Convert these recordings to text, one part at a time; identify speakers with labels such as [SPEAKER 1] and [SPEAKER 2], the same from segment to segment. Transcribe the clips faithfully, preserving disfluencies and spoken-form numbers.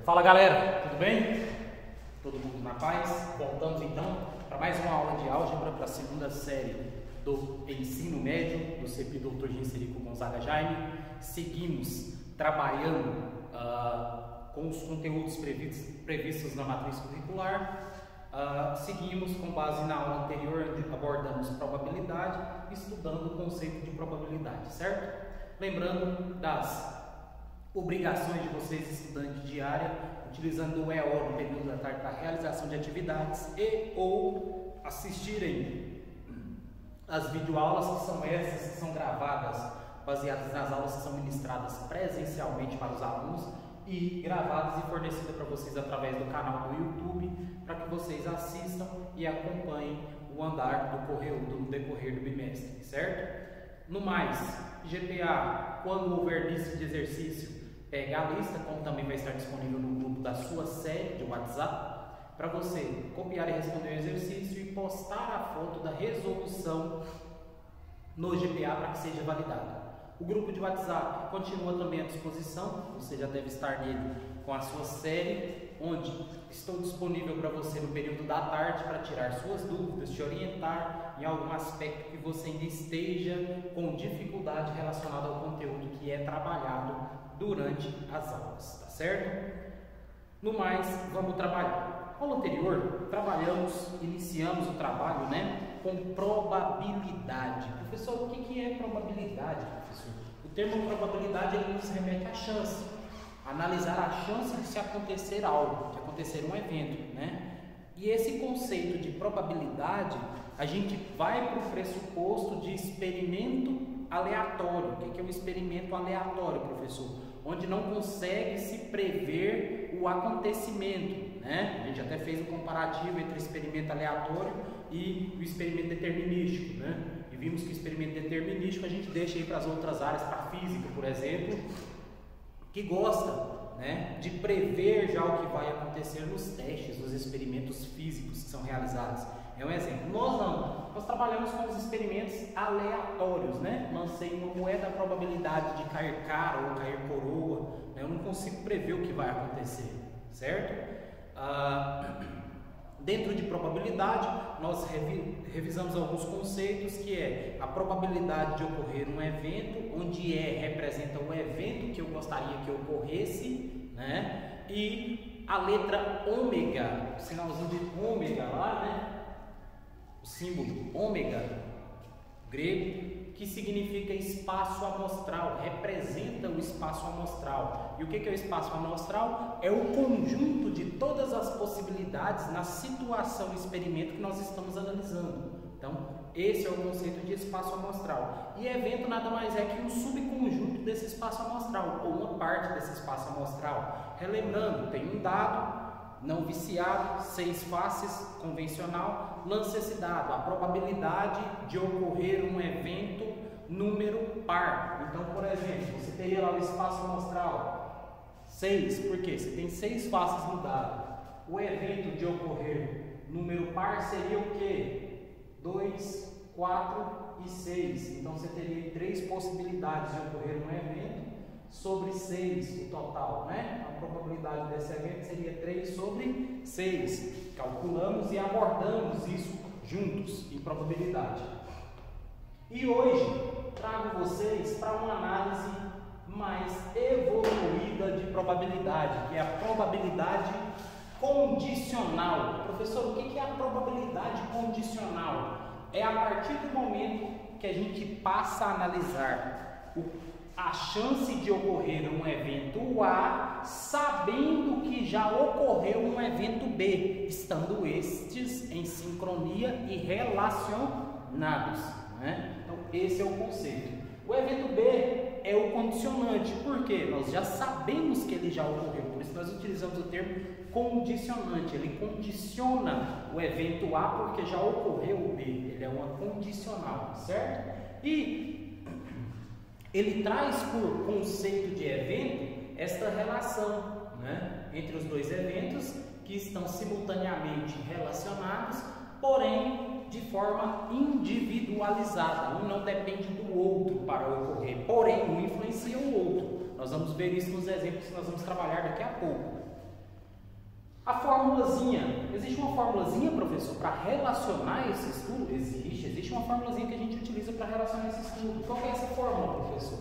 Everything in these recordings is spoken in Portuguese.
[SPEAKER 1] Fala galera, tudo bem? Todo mundo na paz? Voltamos então para mais uma aula de álgebra para a segunda série do ensino médio do C P doutor Genserico Gonzaga Jaime. Seguimos trabalhando uh, com os conteúdos previstos, previstos na matriz curricular. Uh, seguimos com base na aula anterior, onde abordamos probabilidade, estudando o conceito de probabilidade, certo? Lembrando das obrigações de vocês, estudantes de área, utilizando o E O no período da tarde para realização de atividades e ou assistirem as videoaulas, que são essas que são gravadas, baseadas nas aulas que são ministradas presencialmente para os alunos e gravadas e fornecidas para vocês através do canal do YouTube, para que vocês assistam e acompanhem o andar do conteúdo no decorrer do bimestre, certo? No mais, G P A, quando houver lista de exercício, pega a lista, como também vai estar disponível no grupo da sua série de WhatsApp, para você copiar e responder o exercício e postar a foto da resolução no G P A para que seja validado. O grupo de WhatsApp continua também à disposição, você já deve estar nele com a sua série, onde estou disponível para você no período da tarde para tirar suas dúvidas, te orientar em algum aspecto que você ainda esteja com dificuldade relacionada ao conteúdo que é trabalhado durante as aulas, tá certo? No mais, vamos trabalhar. Na aula anterior, trabalhamos, iniciamos o trabalho, né, com probabilidade. Professor, o que que é probabilidade, professor? O termo probabilidade, ele nos remete à chance. Analisar a chance de se acontecer algo, de acontecer um evento, né? E esse conceito de probabilidade, a gente vai para o pressuposto de experimento aleatório. O que é um experimento aleatório, professor? Onde não consegue se prever o acontecimento, né? A gente até fez um comparativo entre o experimento aleatório e o experimento determinístico, né? E vimos que o experimento determinístico a gente deixa aí para as outras áreas, para a física, por exemplo, que gosta, né, de prever já o que vai acontecer nos testes, nos experimentos físicos que são realizados. É um exemplo. Nós não. Nós trabalhamos com os experimentos aleatórios, né? Lancei uma moeda, a probabilidade de cair cara ou cair coroa, né? Eu não consigo prever o que vai acontecer, certo? Ah, dentro de probabilidade, nós revi revisamos alguns conceitos, que é a probabilidade de ocorrer um evento, onde E representa o evento que eu gostaria que ocorresse, né? E a letra ômega, o sinalzinho de ômega lá, né? O símbolo ômega grego, que significa espaço amostral, representa o espaço amostral. E o que é o espaço amostral? É o conjunto de todas as possibilidades na situação experimento que nós estamos analisando. Então, esse é o conceito de espaço amostral. E evento nada mais é que um subconjunto desse espaço amostral, ou uma parte desse espaço amostral. Relembrando, tem um dado não viciado, seis faces, convencional, lança esse dado, a probabilidade de ocorrer um evento número par. Então, por exemplo, você teria lá o espaço amostral seis, por quê? Você tem seis faces no dado. O evento de ocorrer número par seria o quê? dois, quatro e seis. Então, você teria três possibilidades de ocorrer um evento sobre seis o total, né? A probabilidade desse evento seria três sobre seis. Calculamos e abordamos isso juntos em probabilidade. E hoje trago vocês para uma análise mais evoluída de probabilidade, que é a probabilidade condicional. Professor, o que é a probabilidade condicional? É a partir do momento que a gente passa a analisar o a chance de ocorrer um evento A, sabendo que já ocorreu um evento B, estando estes em sincronia e relacionados, né? Então, esse é o conceito. O evento B é o condicionante, porque nós já sabemos que ele já ocorreu, por isso nós utilizamos o termo condicionante. Ele condiciona o evento A porque já ocorreu o B, ele é uma condicional, certo? E ele traz por conceito de evento esta relação, né, entre os dois eventos que estão simultaneamente relacionados, porém de forma individualizada. Um não depende do outro para ocorrer, porém um influencia o outro. Nós vamos ver isso nos exemplos que nós vamos trabalhar daqui a pouco. A formulazinha, existe uma formulazinha, professor, para relacionar esse estudo? Existe, existe uma formulazinha que a gente utiliza para relacionar esse estudo. Qual que é essa fórmula, professor?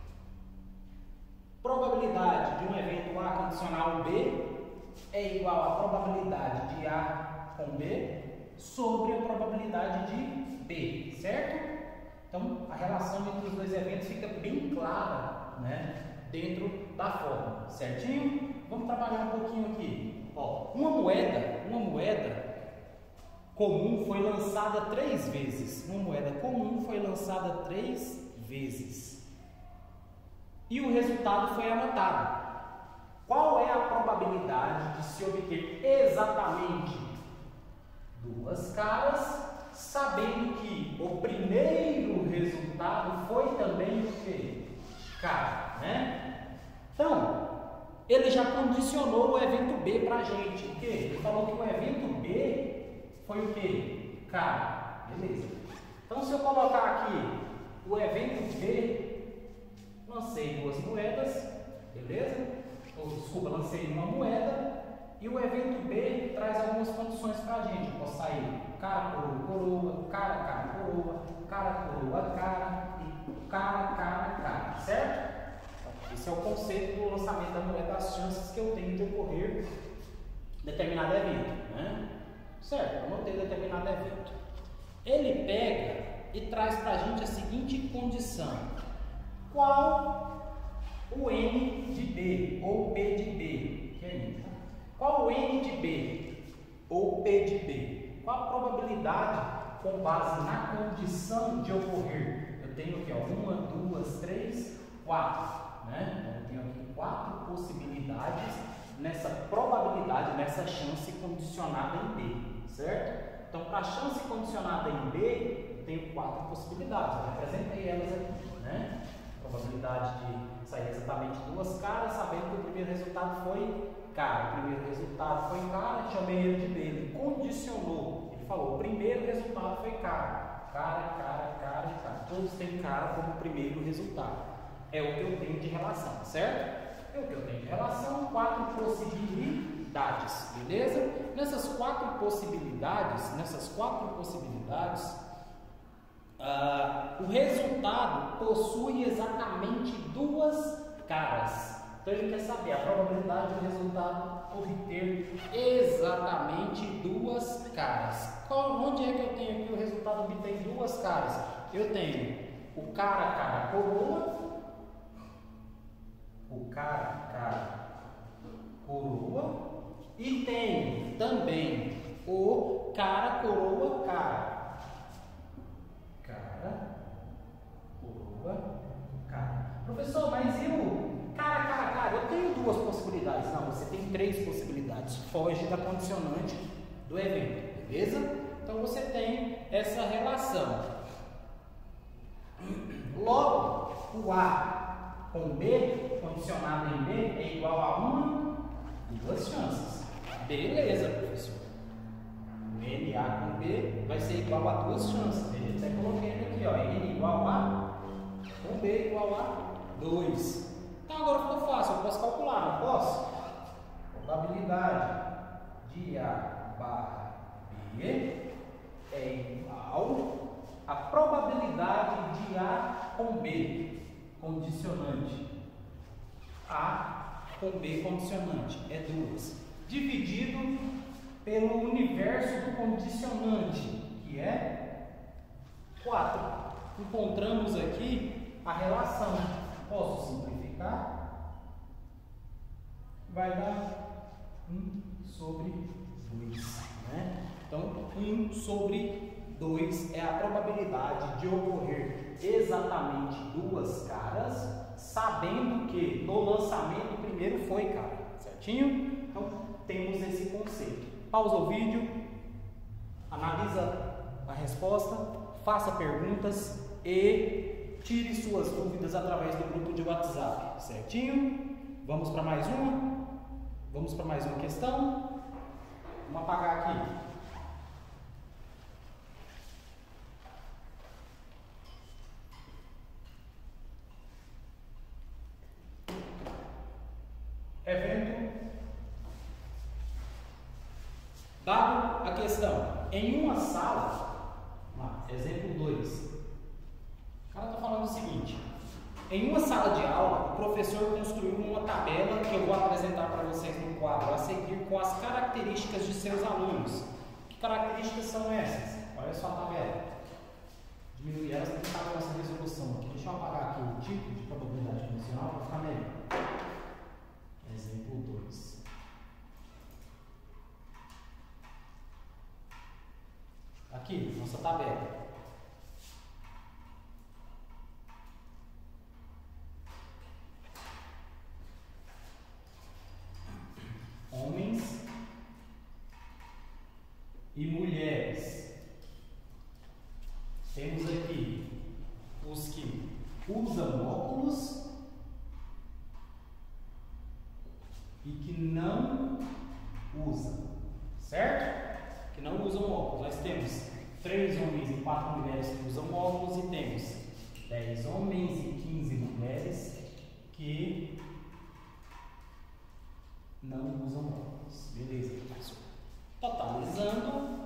[SPEAKER 1] Probabilidade de um evento A condicional B é igual à probabilidade de A com B sobre a probabilidade de B, certo? Então, a relação entre os dois eventos fica bem clara, né, dentro da fórmula, certinho? Vamos trabalhar um pouquinho aqui. Ó, uma moeda, uma moeda comum foi lançada três vezes. Uma moeda comum foi lançada três vezes. E o resultado foi anotado. Qual é a probabilidade de se obter exatamente duas caras, sabendo que o primeiro resultado foi também o quê? Cara, né? Então, ele já condicionou o evento B para a gente. O quê? Ele falou que o evento B foi o quê? Cara, beleza. Então, se eu colocar aqui o evento B, lancei duas moedas, beleza? Ou, desculpa, lancei uma moeda. E o evento B traz algumas condições para a gente. Eu posso sair cara, coroa, coroa, cara, cara, coroa, cara, coroa, cara e cara, cara, cara, certo? Esse é o conceito do lançamento da moeda, as chances que eu tenho de ocorrer determinado evento, né? Certo, eu anotei determinado evento. Ele pega e traz para a gente a seguinte condição: qual o N de B ou P de B? Que é isso? Qual o N de B ou P de B? Qual a probabilidade com base na condição de ocorrer? Eu tenho aqui, ó, uma, duas, três, quatro, né? Então, eu tenho aqui quatro possibilidades nessa probabilidade, nessa chance condicionada em B, certo? Então, para a chance condicionada em B, eu tenho quatro possibilidades. Eu representei elas aqui, né? Probabilidade de sair exatamente duas caras, sabendo que o primeiro resultado foi cara. O primeiro resultado foi cara, chamei ele de B. Ele condicionou. Ele falou: o primeiro resultado foi cara. Cara, cara, cara e cara. Todos têm cara como primeiro resultado. É o que eu tenho de relação, certo? É o que eu tenho de relação, quatro possibilidades, beleza? Nessas quatro possibilidades, nessas quatro possibilidades, uh, o resultado possui exatamente duas caras. Então ele quer saber a probabilidade do resultado obter exatamente duas caras. Qual, onde é que eu tenho aqui o resultado obter duas caras? Eu tenho o cara, cara, coroa, o cara, cara, coroa, e tenho também o cara, coroa, cara. Cara, coroa, cara. Professor, mas e o cara, cara, cara? Eu tenho duas possibilidades. Não, você tem três possibilidades. Foge da condicionante do evento, beleza? Então você tem essa relação. Logo, o A com B, condicionado em B, é igual a uma, duas chances. Beleza, professor. O N A com B vai ser igual a duas chances. Eu até coloquei ele aqui, ó. N igual a com B igual a dois. Então agora ficou fácil, eu posso calcular, não posso? Probabilidade de A barra B é igual a probabilidade de A com B, condicionante. A com B condicionante é duas, dividido pelo universo do condicionante, que é quatro. Encontramos aqui a relação. Posso simplificar? Vai dar um sobre dois, né? Então, um sobre dois é a probabilidade de ocorrer exatamente duas caras, sabendo que no lançamento o primeiro foi cara, certinho? Então, temos esse conceito. Pausa o vídeo, analisa a resposta, faça perguntas e tire suas dúvidas através do grupo de WhatsApp, certinho? Vamos para mais uma? Vamos para mais uma questão? Vamos apagar aqui. Evento Dado a questão, em uma sala, lá, exemplo dois, o cara está falando o seguinte: em uma sala de aula, o professor construiu uma tabela que eu vou apresentar para vocês no quadro a seguir com as características de seus alunos. Que características são essas? Olha só a tabela. Diminuir elas para ficar a nossa resolução aqui. Deixa eu apagar aqui o tipo de probabilidade condicional para ficar melhor. Exemplo dois. Aqui, nossa tabela. Homens e mulheres. Temos aqui os que usam óculos e que não usam, certo? Que não usam óculos. Nós temos três homens e quatro mulheres que usam óculos e temos dez homens e quinze mulheres que não usam óculos. Beleza, professor. Totalizando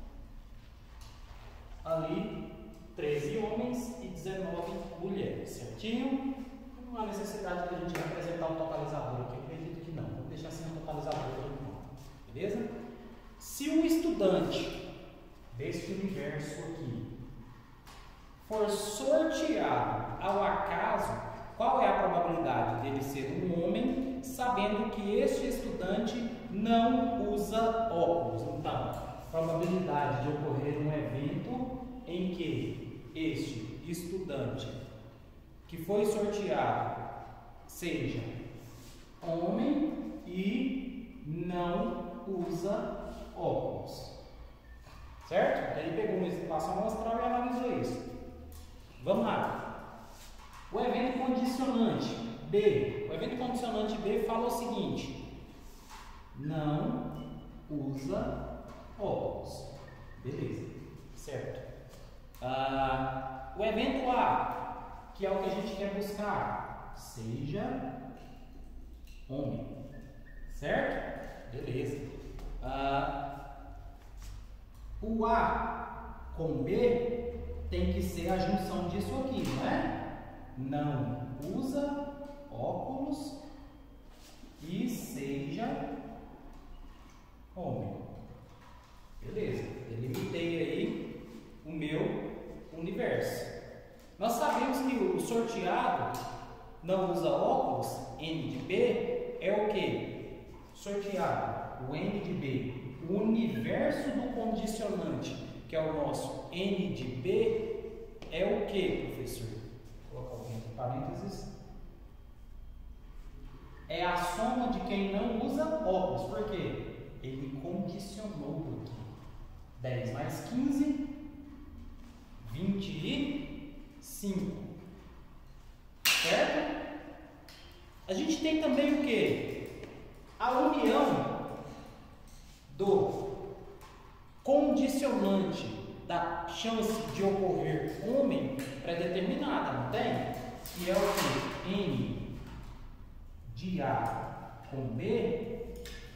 [SPEAKER 1] ali treze homens e dezenove mulheres, certinho? Não há necessidade de a gente representar o totalizador aqui, eu acredito que não. Vou deixar assim o totalizador todo mundo, beleza? Se um estudante deste universo aqui for sorteado ao acaso, qual é a probabilidade dele ser um homem, sabendo que este estudante não usa óculos? Então, probabilidade de ocorrer um evento em que este estudante que foi sorteado seja homem e não usa óculos, certo? Ele pegou uma espaço amostral e analisou isso. Vamos lá. O evento condicionante B. O evento condicionante B fala o seguinte: não usa óculos. Beleza, certo? Ah, o evento A, que é o que a gente quer buscar, seja homem, certo? Beleza. Ah, o A com B tem que ser a junção disso aqui, não é? Não usa óculos e seja homem. Beleza, delimitei aí o meu universo. Nós sabemos que o sorteado não usa óculos, N de B, é o que? Sorteado, o N de B, o universo do condicionante, que é o nosso N de B, é o que, professor? Vou colocar entre parênteses. É a soma de quem não usa óculos. Por quê? Ele condicionou por aqui. dez mais quinze, vinte e cinco. Certo? A gente tem também o que? A união do condicionante da chance de ocorrer homem pré-determinada, não tem? Que é o que? N de A com B,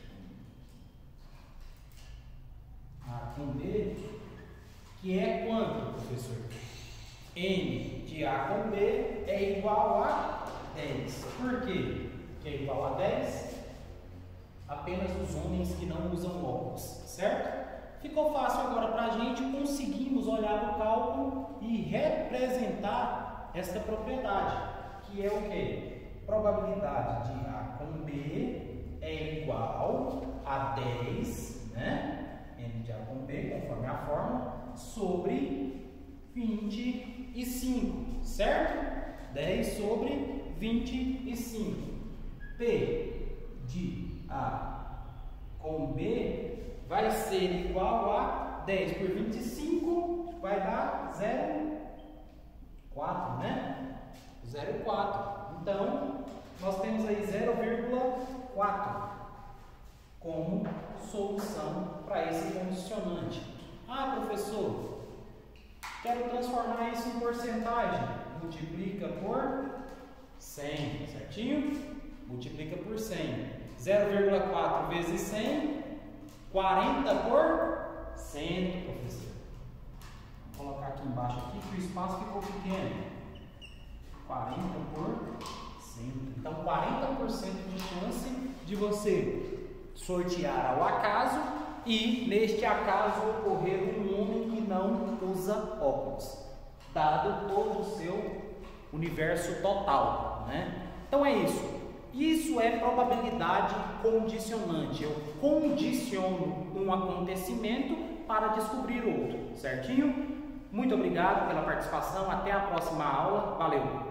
[SPEAKER 1] A com B, que é quanto, professor? N de A com B é igual a dez. Por quê? Que é igual a dez? Apenas os homens que não usam óculos, certo? Ficou fácil agora para a gente, conseguimos olhar no cálculo e representar esta propriedade, que é o que? Probabilidade de A com B é igual a dez, né? N de A com B, conforme a fórmula, sobre vinte e cinco, certo? dez sobre vinte e cinco. P de A com B vai ser igual a dez por vinte e cinco, vai dar zero vírgula quatro, né? zero vírgula quatro. Então, nós temos aí zero vírgula quatro como solução para esse condicionante. Ah, professor, quero transformar isso em porcentagem. Multiplica por cem, certinho? Multiplica por cem. zero vírgula quatro vezes cem quarenta por cento, professor. Vou colocar aqui embaixo aqui que o espaço ficou pequeno. quarenta por cento. Então, quarenta por cento de chance de você sortear ao acaso e, neste acaso, ocorrer um homem que não usa óculos, dado todo o seu universo total, né? Então é isso. Isso é probabilidade condicionante. Eu condiciono um acontecimento para descobrir outro, certinho? Muito obrigado pela participação. Até a próxima aula. Valeu!